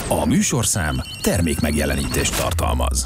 A műsorszám termékmegjelenítést tartalmaz.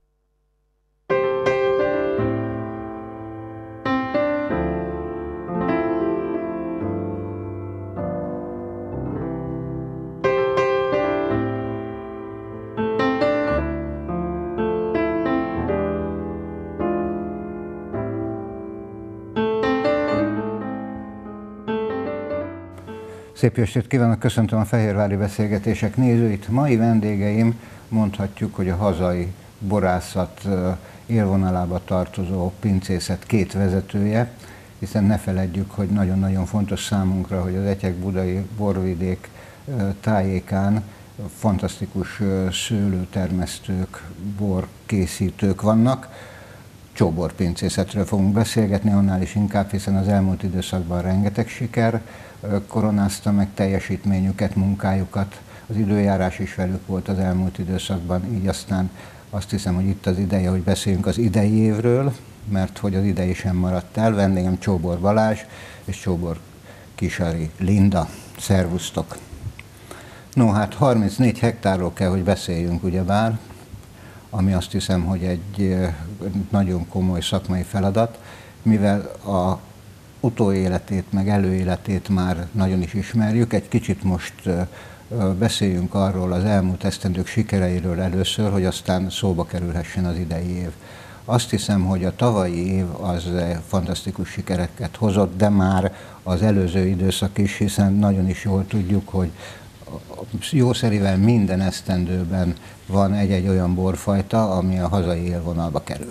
Szép estét kívánok, köszöntöm a Fehérvári Beszélgetések nézőit. Mai vendégeim, mondhatjuk, hogy a hazai borászat élvonalába tartozó pincészet két vezetője, hiszen ne feledjük, hogy nagyon-nagyon fontos számunkra, hogy az Etyek-budai borvidék tájékán fantasztikus szőlőtermesztők, borkészítők vannak. Csóborpincészetről fogunk beszélgetni, annál is inkább, hiszen az elmúlt időszakban rengeteg siker koronázta meg teljesítményüket, munkájukat. Az időjárás is velük volt az elmúlt időszakban, így aztán azt hiszem, hogy itt az ideje, hogy beszéljünk az idei évről, mert hogy az idei sem maradt el. Vendégem Csóbor Balázs és Csóbor Kisari Linda. Szervusztok! No, hát 34 hektárról kell, hogy beszéljünk, ugyebár, ami azt hiszem, hogy egy nagyon komoly szakmai feladat, mivel a utóéletét, meg előéletét már nagyon is ismerjük. Egy kicsit most beszéljünk arról az elmúlt esztendők sikereiről először, hogy aztán szóba kerülhessen az idei év. Azt hiszem, hogy a tavalyi év az fantasztikus sikereket hozott, de már az előző időszak is, hiszen nagyon is jól tudjuk, hogy jószerivel minden esztendőben van egy-egy olyan borfajta, ami a hazai élvonalba kerül.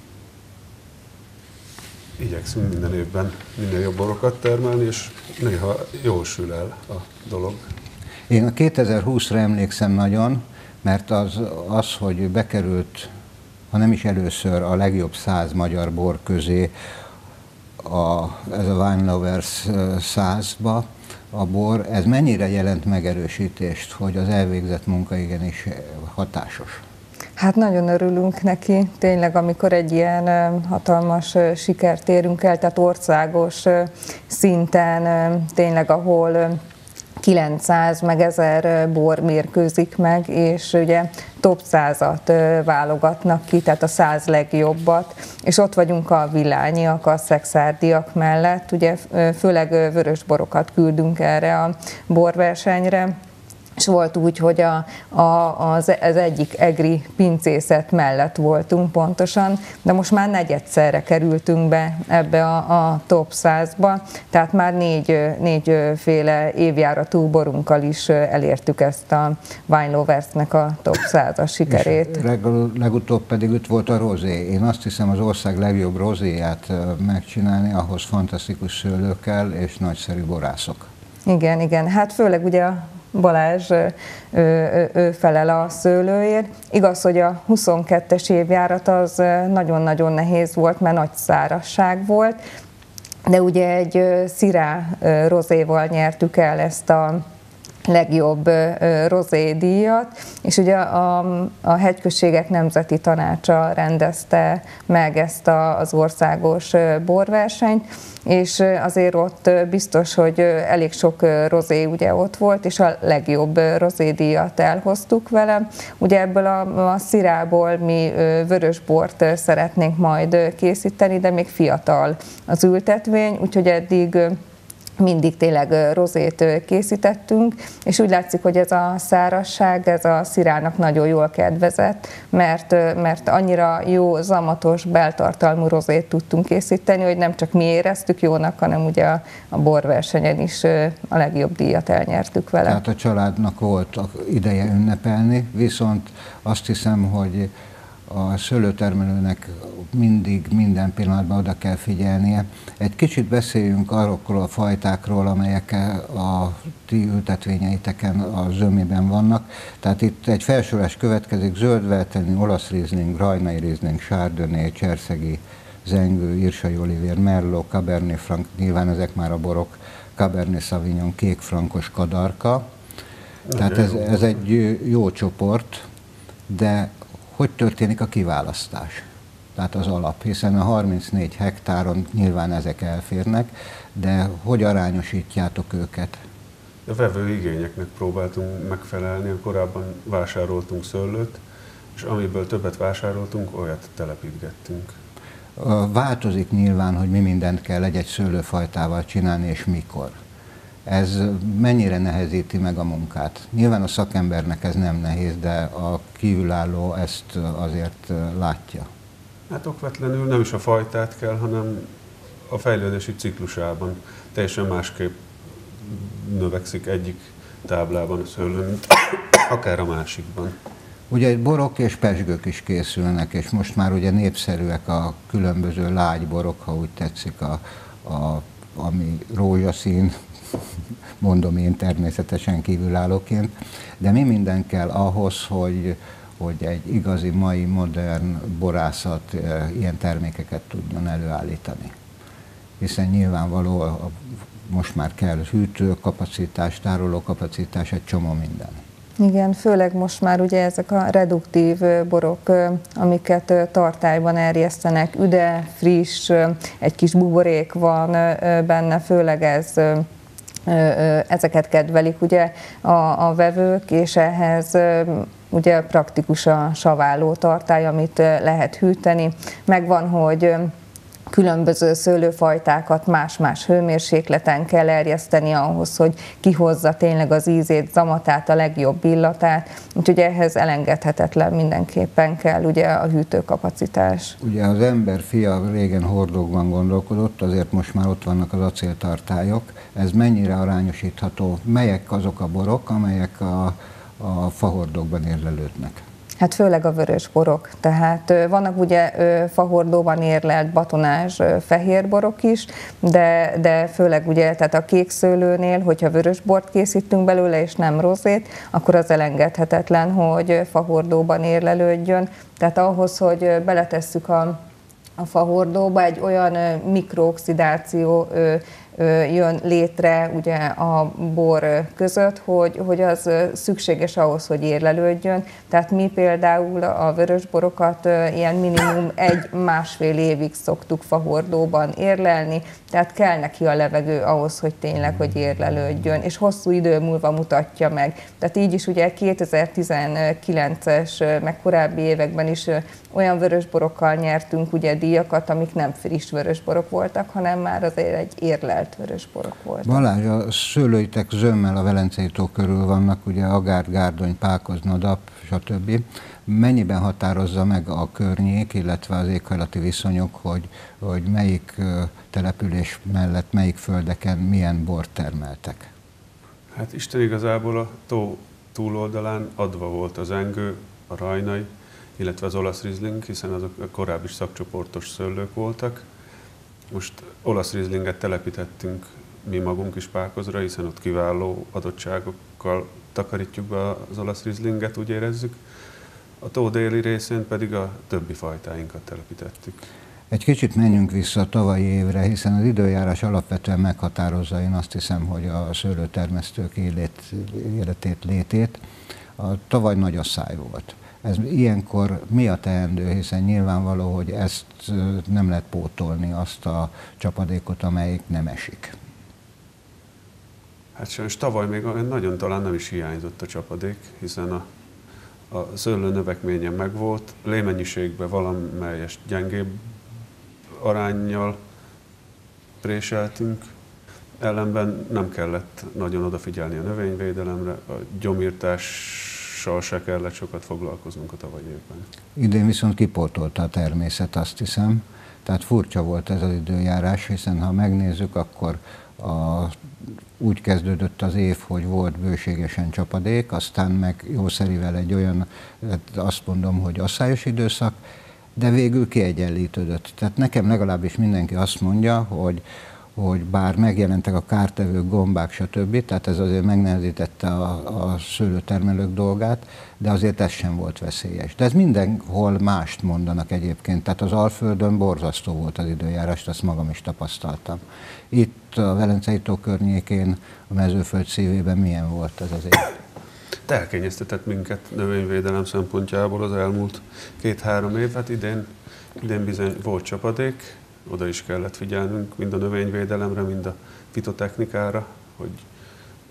Igyekszünk minden évben minél jobb borokat termelni, és néha jól sül el a dolog. Én a 2020-ra emlékszem nagyon, mert az, hogy bekerült, ha nem is először, a legjobb 100 magyar bor közé ez a Wine Lovers 100-ba a bor, ez mennyire jelent megerősítést, hogy az elvégzett munka igenis hatásos? Hát nagyon örülünk neki, tényleg, amikor egy ilyen hatalmas sikert érünk el, tehát országos szinten tényleg, ahol 900 meg 1000 bor mérkőzik meg, és ugye top 100-at válogatnak ki, tehát a 100 legjobbat, és ott vagyunk a villányiak, a szexárdiak mellett, ugye főleg vörös borokat küldünk erre a borversenyre, és volt úgy, hogy az egyik egri pincészet mellett voltunk pontosan, de most már negyedszerre kerültünk be ebbe a top 100-ba, tehát már négyféle évjáratú borunkkal is elértük ezt a Wine Lovers-nek a top 100-as sikerét. És legutóbb pedig itt volt a rozé. Én azt hiszem, az ország legjobb rozéját megcsinálni, ahhoz fantasztikus szőlő kell és nagyszerű borászok. Igen, hát főleg ugye Balázs ő felel a szőlőért. Igaz, hogy a 22-es évjárat az nagyon-nagyon nehéz volt, mert nagy szárazság volt, de ugye egy Syrah rozéval nyertük el ezt a legjobb rozé díjat, és ugye a Hegyközségek Nemzeti Tanácsa rendezte meg ezt az országos borversenyt, és azért ott biztos, hogy elég sok rozé ugye ott volt, és a legjobb rozédíjat elhoztuk vele. Ugye ebből a Syrahból mi vörösbort szeretnénk majd készíteni, de még fiatal az ültetvény, úgyhogy eddig mindig tényleg rozét készítettünk, és úgy látszik, hogy ez a szárazság, ez a Syrahnak nagyon jól kedvezett, mert annyira jó, zamatos, beltartalmú rozét tudtunk készíteni, hogy nem csak mi éreztük jónak, hanem ugye a borversenyen is a legjobb díjat elnyertük vele. Tehát a családnak volt ideje ünnepelni, viszont azt hiszem, hogy a szőlőtermelőnek mindig, minden pillanatban oda kell figyelnie. Egy kicsit beszéljünk arról a fajtákról, amelyek a ti ültetvényeiteken a zömében vannak. Tehát itt egy felsorolás következik: zöld velteni, olasz rizling, rajnai rizling, chardonnay, cserszegi, zengő, irsai olivér, merlot, cabernet franc, nyilván ezek már a borok, cabernet sauvignon, kék frankos kadarka. Tehát ez egy jó csoport, de hogy történik a kiválasztás? Tehát az alap, hiszen a 34 hektáron nyilván ezek elférnek, de hogy arányosítjátok őket? A vevő igényeknek próbáltunk megfelelni, korábban vásároltunk szőlőt, és amiből többet vásároltunk, olyat telepítgettünk. Változik nyilván, hogy mi mindent kell egy szőlőfajtával csinálni, és mikor. Ez mennyire nehezíti meg a munkát? Nyilván a szakembernek ez nem nehéz, de a kívülálló ezt azért látja. Hát okvetlenül nem is a fajtát kell, hanem a fejlődési ciklusában teljesen másképp növekszik egyik táblában a szőlő, mint akár a másikban. Ugye borok és pezsgők is készülnek, és most már ugye népszerűek a különböző lágyborok, ha úgy tetszik, ami rózsaszín, mondom én természetesen kívülállóként, de mi minden kell ahhoz, hogy egy igazi mai modern borászat ilyen termékeket tudjon előállítani. Hiszen nyilvánvaló, most már kell hűtőkapacitás, tárolókapacitás, egy csomó minden. Igen, főleg most már ugye ezek a reduktív borok, amiket tartályban erjesztenek, üde, friss, egy kis buborék van benne, főleg ezeket kedvelik ugye a vevők, és ehhez ugye praktikus a saváló tartály, amit lehet hűteni. Megvan, hogy különböző szőlőfajtákat más-más hőmérsékleten kell erjeszteni ahhoz, hogy kihozza tényleg az ízét, zamatát, a legjobb illatát. Úgyhogy ehhez elengedhetetlen mindenképpen kell ugye a hűtőkapacitás. Ugye az ember fia régen hordókban gondolkodott, azért most már ott vannak az acéltartályok. Ez mennyire arányosítható? Melyek azok a borok, amelyek a fahordókban érlelődnek? Hát főleg a vörös borok, tehát vannak ugye fahordóban érlelt batonázs fehér borok is, de főleg ugye tehát a kék szőlőnél, hogyha vörös bort készítünk belőle és nem rozét, akkor az elengedhetetlen, hogy fahordóban érlelődjön. Tehát ahhoz, hogy beletesszük a fahordóba, egy olyan mikrooxidáció jön létre ugye a bor között, hogy az szükséges ahhoz, hogy érlelődjön. Tehát mi például a vörösborokat ilyen minimum 1-1,5 évig szoktuk fahordóban érlelni, tehát kell neki a levegő ahhoz, hogy tényleg, hogy érlelődjön, és hosszú idő múlva mutatja meg. Tehát így is ugye 2019-es, meg korábbi években is olyan vörösborokkal nyertünk ugye díjakat, amik nem friss vörösborok voltak, hanem már azért egy érlelt vörösborok voltak. Balázs, a szőlőitek zömmel a Velencei tó körül vannak, ugye Agárd, Gárdony, Pákoz, Nadap, stb. Mennyiben határozza meg a környék, illetve az éghajlati viszonyok, hogy melyik település mellett, melyik földeken milyen bort termeltek? Hát Isten igazából a tó túloldalán adva volt az engő, a rajnai, illetve az olasz rizling, hiszen azok a korábbi szakcsoportos szőlők voltak. Most olasz rizlinget telepítettünk mi magunk is Pákozra, hiszen ott kiváló adottságokkal takarítjuk be az olasz rizlinget, úgy érezzük. A tó déli részén pedig a többi fajtáinkat telepítettük. Egy kicsit menjünk vissza a tavalyi évre, hiszen az időjárás alapvetően meghatározza, én azt hiszem, hogy a szőlőtermesztők életét, létét. Tavaly nagy asszály volt. Ez ilyenkor mi a teendő, hiszen nyilvánvaló, hogy ezt nem lehet pótolni, azt a csapadékot, amelyik nem esik. Hát sajnos tavaly még nagyon talán nem is hiányzott a csapadék, hiszen a szőlő növekménye megvolt, lémennyiségben valamelyest gyengébb aránnyal préseltünk, ellenben nem kellett nagyon odafigyelni a növényvédelemre, a gyomírtással se kellett sokat foglalkoznunk a tavalyi évben. Idén viszont kipótolta a természet, azt hiszem. Tehát furcsa volt ez az időjárás, hiszen ha megnézzük, akkor úgy kezdődött az év, hogy volt bőségesen csapadék, aztán meg jószerivel egy olyan, azt mondom, hogy asszályos időszak, de végül kiegyenlítődött. Tehát nekem legalábbis mindenki azt mondja, hogy bár megjelentek a kártevők, gombák, stb., tehát ez azért megnehezítette a szőlőtermelők dolgát, de azért ez sem volt veszélyes. De ez mindenhol mást mondanak egyébként, tehát az Alföldön borzasztó volt az időjárás, azt magam is tapasztaltam. Itt a Velencei tó környékén, a Mezőföld szívében milyen volt ez az év? Elkényeztetett minket növényvédelem szempontjából az elmúlt 2-3 év, hát idén bizony volt csapadék, oda is kellett figyelnünk mind a növényvédelemre, mind a fitotechnikára, hogy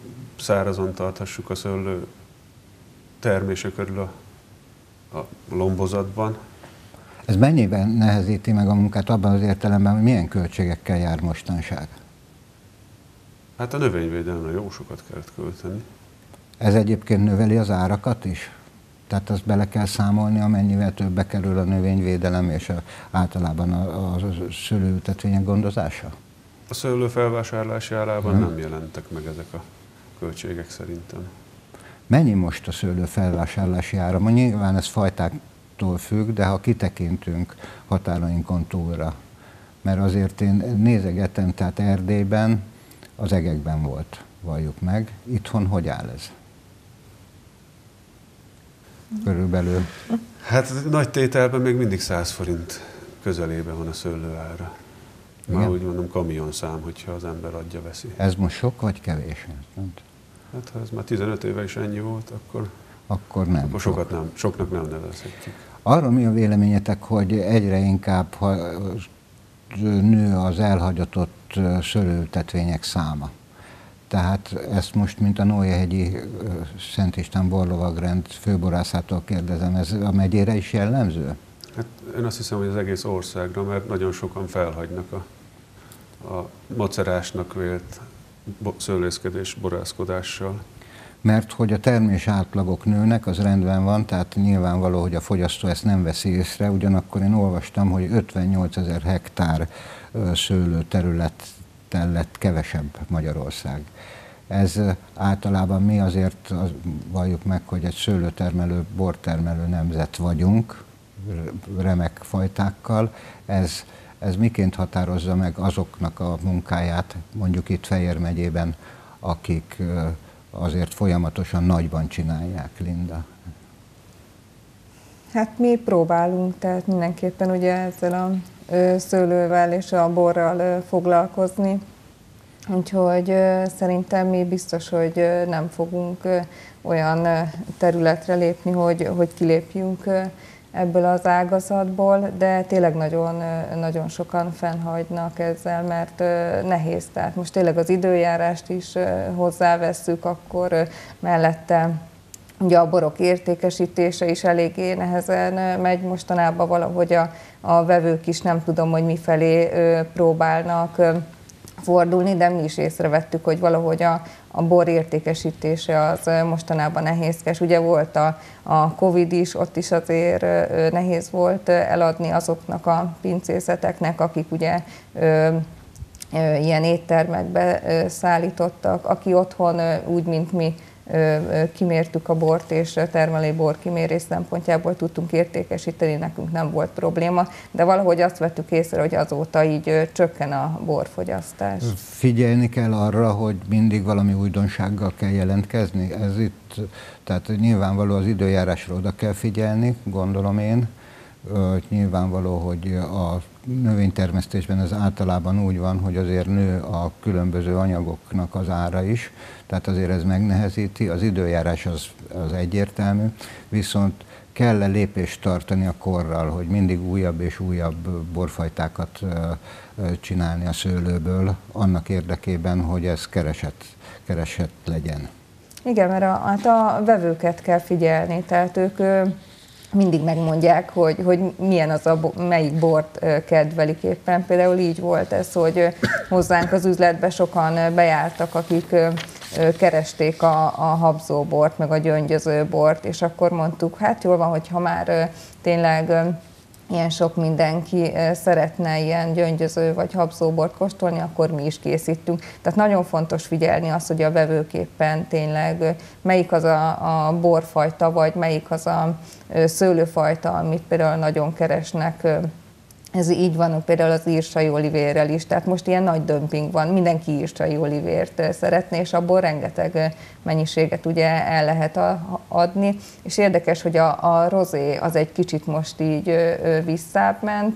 szárazon tarthassuk a szőlő termése körül a lombozatban. Ez mennyiben nehezíti meg a munkát abban az értelemben, hogy milyen költségekkel jár mostanság? Hát a növényvédelemre jó sokat kellett költeni. Ez egyébként növeli az árakat is? Tehát azt bele kell számolni, amennyivel többbe kerül a növényvédelem és általában a szőlőültetvények gondozása? A szőlő felvásárlási árában nem jelentek meg ezek a költségek szerintem. Mennyi most a szőlő felvásárlási ára? Nyilván ez fajtáktól függ, de ha kitekintünk határainkon túlra, mert azért én nézegetem, tehát Erdélyben az egekben volt, valljuk meg. Itthon hogy áll ez? Körülbelül. Hát nagy tételben még mindig 100 forint közelében van a szőlő ára. Már úgy mondom kamionszám, hogyha az ember adja, veszi. Ez most sok vagy kevés? Hát ha ez már 15 éve is ennyi volt, akkor nem. Akkor soknak nem nevezhetjük. Arról mi a véleményetek, hogy egyre inkább nő az elhagyatott szőlőültetvények száma? Tehát ezt most, mint a Nóéhegyi Szent István borlovagrend főborászától kérdezem, ez a megyére is jellemző? Hát én azt hiszem, hogy az egész országra, mert nagyon sokan felhagynak a macerásnak vélt szőlészkedés, borászkodással. Mert hogy a termés átlagok nőnek, az rendben van, tehát nyilvánvaló, hogy a fogyasztó ezt nem veszi észre, ugyanakkor én olvastam, hogy 58 000 hektár szőlőterülettel lett kevesebb Magyarország. Ez általában mi azért valljuk meg, hogy egy szőlőtermelő, bortermelő nemzet vagyunk, remek fajtákkal. Ez miként határozza meg azoknak a munkáját, mondjuk itt Fejér megyében, akik azért folyamatosan nagyban csinálják, Linda? Hát mi próbálunk, tehát mindenképpen ugye ezzel a szőlővel és a borral foglalkozni. Úgyhogy szerintem mi biztos, hogy nem fogunk olyan területre lépni, hogy kilépjünk ebből az ágazatból, de tényleg nagyon sokan fennhagynak ezzel, mert nehéz. Tehát most tényleg az időjárást is hozzávesszük, akkor mellette ugye a borok értékesítése is eléggé nehezen megy mostanában, valahogy a vevők is nem tudom, hogy mifelé próbálnak fordulni, de mi is észrevettük, hogy valahogy a bor értékesítése az mostanában nehézkes. Ugye volt a Covid is, ott is azért nehéz volt eladni azoknak a pincészeteknek, akik ugye ilyen éttermekbe szállítottak, aki otthon úgy, mint mi kimértük a bort, és termelői bor kimérés szempontjából tudtunk értékesíteni, nekünk nem volt probléma, de valahogy azt vettük észre, hogy azóta így csökken a borfogyasztás. Figyelni kell arra, hogy mindig valami újdonsággal kell jelentkezni? Ez itt, tehát nyilvánvaló az időjárásra oda kell figyelni, gondolom én. Nyilvánvaló, hogy a növénytermesztésben ez általában úgy van, hogy azért nő a különböző anyagoknak az ára is, tehát azért ez megnehezíti, az időjárás az egyértelmű, viszont kell-e lépést tartani a korral, hogy mindig újabb és újabb borfajtákat csinálni a szőlőből, annak érdekében, hogy ez keresett legyen. Igen, mert a vevőket kell figyelni, tehát ők mindig megmondják, hogy milyen az melyik bort kedvelik éppen. Például így volt ez, hogy hozzánk az üzletbe sokan bejártak, akik keresték a habzóbort, meg a gyöngyözőbort, és akkor mondtuk, hát jól van, hogyha már tényleg ilyen sok mindenki szeretne ilyen gyöngyöző vagy habzóbort kóstolni, akkor mi is készítünk. Tehát nagyon fontos figyelni azt, hogy a vevőképpen tényleg melyik az a borfajta, vagy melyik az a szőlőfajta, amit például nagyon keresnek. Ez így van például az írsai olivérrel is, tehát most ilyen nagy dömping van, mindenki írsai olivért szeretné, és abból rengeteg mennyiséget ugye el lehet adni. És érdekes, hogy a rozé az egy kicsit most így visszább ment,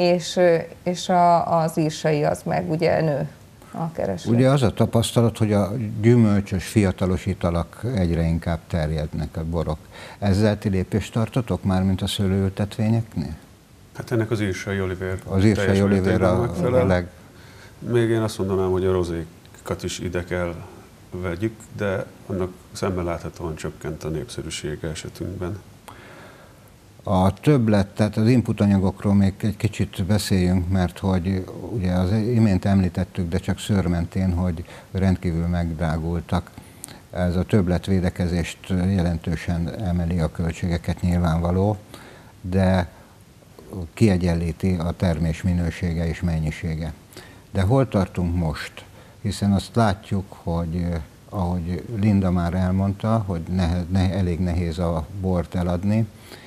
és az írsai az meg ugye nő a kereslet. Ugye az a tapasztalat, hogy a gyümölcsös, fiatalos italak egyre inkább terjednek, a borok. Ezzel ti lépést tartotok már, mint a szőlőültetvényeknél? Hát ennek az írsai olivér. Az írsai olivér a leg... Még én azt mondanám, hogy a rozékat is ide kell vegyük, de annak szemmel láthatóan csökkent a népszerűsége esetünkben. A többlet, tehát az input anyagokról még egy kicsit beszéljünk, mert hogy ugye az imént említettük, de csak szőrmentén, hogy rendkívül megdrágultak. Ez a többlet védekezést jelentősen emeli a költségeket, nyilvánvaló, de kiegyenlíti a termés minősége és mennyisége. De hol tartunk most? Hiszen azt látjuk, hogy ahogy Linda már elmondta, hogy elég nehéz a bort eladni.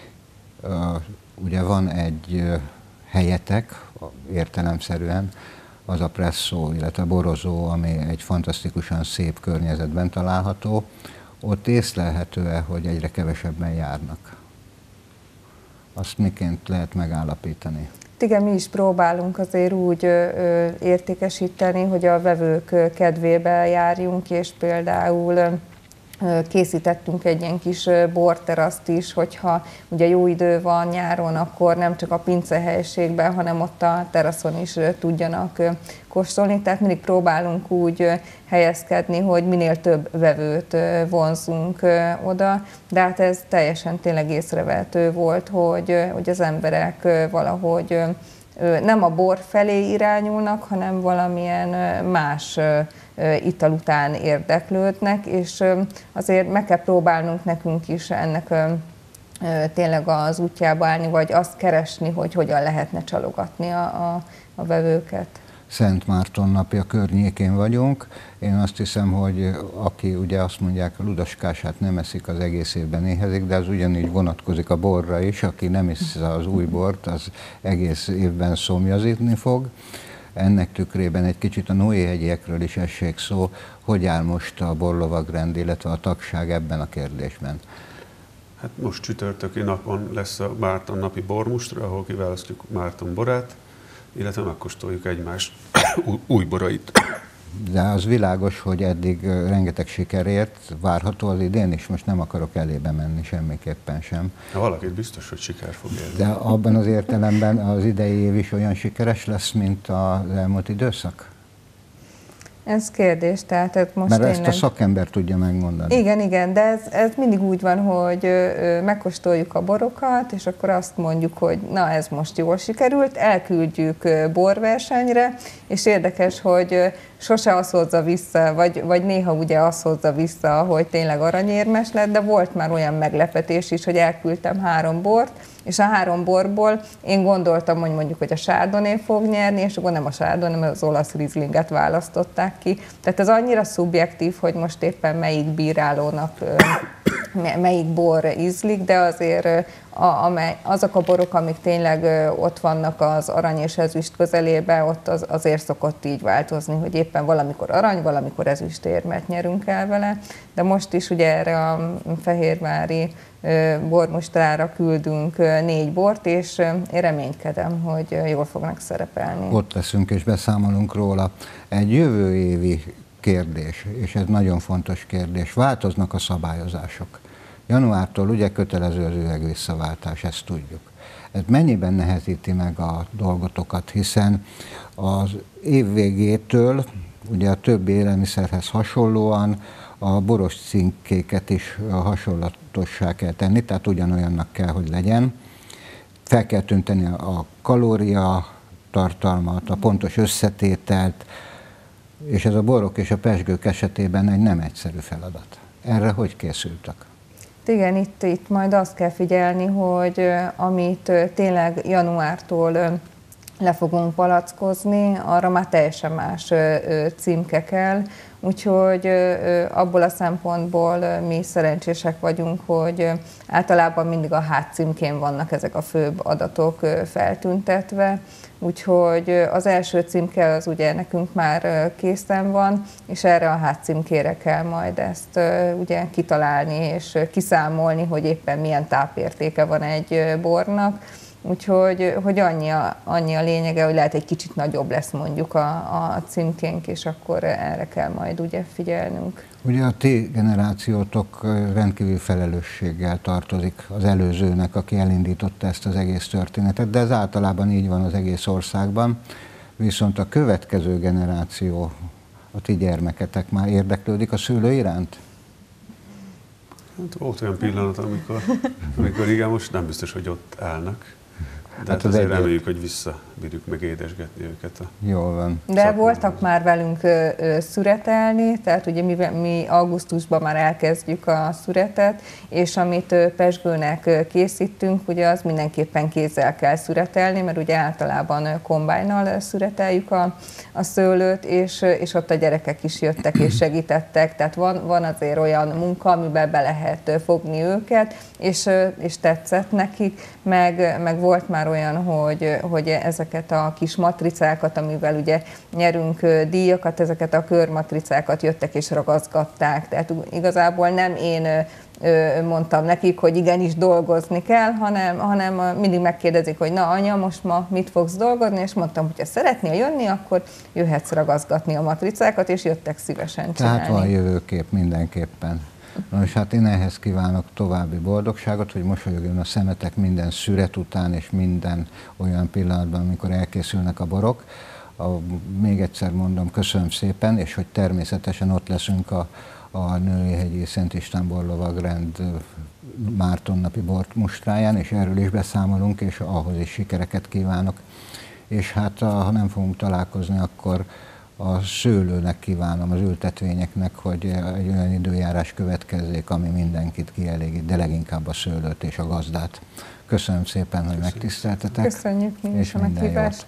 Ugye van egy helyetek, értelemszerűen, az a presszó, illetve a borozó, ami egy fantasztikusan szép környezetben található. Ott észlelhető-e, hogy egyre kevesebben járnak? Azt miként lehet megállapítani? Igen, mi is próbálunk azért úgy értékesíteni, hogy a vevők kedvébe járjunk, és például készítettünk egy ilyen kis borteraszt is, hogyha ugye jó idő van nyáron, akkor nem csak a pincehelyiségben, hanem ott a teraszon is tudjanak kóstolni. Tehát mindig próbálunk úgy helyezkedni, hogy minél több vevőt vonzunk oda, de hát ez teljesen tényleg észrevehető volt, hogy az emberek valahogy nem a bor felé irányulnak, hanem valamilyen más ital után érdeklődnek, és azért meg kell próbálnunk nekünk is ennek tényleg az útjába állni, vagy azt keresni, hogy hogyan lehetne csalogatni a vevőket. Szent Márton napja környékén vagyunk. Én azt hiszem, hogy aki ugye azt mondják, a ludaskását nem eszik, az egész évben éhezik, de az ugyanígy vonatkozik a borra is. Aki nem iszza az új bort, az egész évben szomjazítni fog. Ennek tükrében egy kicsit a Noé-hegyiekről is essék szó. Hogy áll most a borlovagrend, illetve a tagság ebben a kérdésben? Hát most csütörtöki napon lesz a Márton napi bormustra, ahol kiválasztjuk Márton borát, illetve megkóstoljuk egymás új borait. De az világos, hogy eddig rengeteg sikerért várható az idén is, most nem akarok elébe menni semmiképpen sem. Ha valakit biztos, hogy siker fog érni. De abban az értelemben az idei év is olyan sikeres lesz, mint az elmúlt időszak? Ez kérdés, tehát most mert tényleg... ezt a szakember tudja megmondani. Igen, de ez mindig úgy van, hogy megkóstoljuk a borokat, és akkor azt mondjuk, hogy na ez most jól sikerült, elküldjük borversenyre, és érdekes, hogy sose az hozza vissza, vagy néha ugye az hozza vissza, hogy tényleg aranyérmes lett, de volt már olyan meglepetés is, hogy elküldtem 3 bort, és a 3 borból én gondoltam, hogy mondjuk, hogy a Chardonnay fog nyerni, és akkor nem a Chardonnay, hanem az olasz Rieslinget választották ki. Tehát ez annyira szubjektív, hogy most éppen melyik bírálónak melyik bor ízlik, de azért azok a borok, amik tényleg ott vannak az arany és ezüst közelében, ott azért szokott így változni, hogy éppen valamikor arany, valamikor ezüstérmet nyerünk el vele, de most is ugye erre a fehérvári bormustrára küldünk 4 bort, és én reménykedem, hogy jól fognak szerepelni. Ott leszünk és beszámolunk róla. Egy jövő évi kérdés, és ez nagyon fontos kérdés, változnak a szabályozások. Januártól ugye kötelező az üvegvisszaváltás, ezt tudjuk. Ez mennyiben nehezíti meg a dolgotokat, hiszen az év végétől ugye a többi élelmiszerhez hasonlóan a boros címkéket is hasonlatossá kell tenni, tehát ugyanolyannak kell, hogy legyen. Fel kell tünteni a kalória tartalmat, a pontos összetételt, és ez a borok és a pezsgők esetében egy nem egyszerű feladat. Erre hogy készültek? Igen, itt majd azt kell figyelni, hogy amit tényleg januártól le fogunk palackozni, arra már teljesen más címke kell, úgyhogy abból a szempontból mi szerencsések vagyunk, hogy általában mindig a hátcímkén vannak ezek a főbb adatok feltüntetve, úgyhogy az első címke az ugye nekünk már készen van, és erre a hátcímkére kell majd ezt ugye kitalálni és kiszámolni, hogy éppen milyen tápértéke van egy bornak. Úgyhogy annyi a lényege, hogy lehet egy kicsit nagyobb lesz mondjuk a címkénk, és akkor erre kell majd ugye figyelnünk. Ugye a ti generációtok rendkívül felelősséggel tartozik az előzőnek, aki elindította ezt az egész történetet, de ez általában így van az egész országban. Viszont a következő generáció a ti gyermeketek már érdeklődik a szőlő iránt? Hát volt olyan pillanat, amikor igen, most nem biztos, hogy ott állnak. De hát azért reméljük, hogy visszabírjuk meg édesgetni őket. Jól van. De voltak már velünk szüretelni, tehát ugye mi augusztusban már elkezdjük a szüretet, és amit pezsgőnek készítünk, ugye az mindenképpen kézzel kell szüretelni, mert ugye általában kombájnnal szüreteljük a szőlőt, és ott a gyerekek is jöttek és segítettek, tehát van azért olyan munka, amiben be lehet fogni őket, és tetszett nekik, meg volt már olyan, hogy ezeket a kis matricákat, amivel ugye nyerünk díjakat, ezeket a körmatricákat jöttek és ragaszgatták. Tehát igazából nem én mondtam nekik, hogy igenis dolgozni kell, hanem mindig megkérdezik, hogy na anya, most ma mit fogsz dolgozni, és mondtam, hogy ha szeretnél jönni, akkor jöhetsz ragaszgatni a matricákat, és jöttek szívesen csinálni. Tehát van jövőkép mindenképpen. Na és hát én ehhez kívánok további boldogságot, hogy mosolyogjon a szemetek minden szüret után, és minden olyan pillanatban, amikor elkészülnek a borok. Még egyszer mondom, köszönöm szépen, és hogy természetesen ott leszünk a Nőihegyi Szent István Borlovagrend Mártonnapi bormustráján, és erről is beszámolunk, és ahhoz is sikereket kívánok. És hát ha nem fogunk találkozni, akkor a szőlőnek kívánom, az ültetvényeknek, hogy egy olyan időjárás következzék, ami mindenkit kielégít, de leginkább a szőlőt és a gazdát. Köszönöm szépen, hogy megtiszteltetek. Köszönjük mi is a meghívást.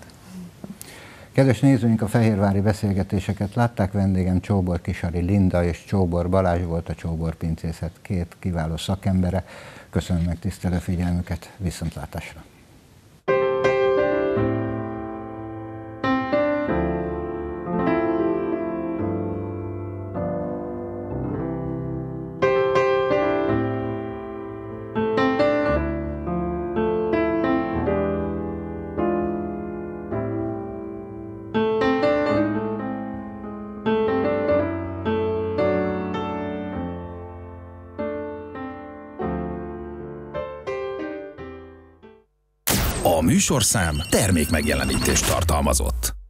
Kedves nézőink, a fehérvári beszélgetéseket látták, vendégem Csóbor Kisari Linda és Csóbor Balázs volt, a Csóbor Pincészet két kiváló szakembere. Köszönöm megtisztelő figyelmüket, viszontlátásra! A műsorszám termékmegjelenítést tartalmazott.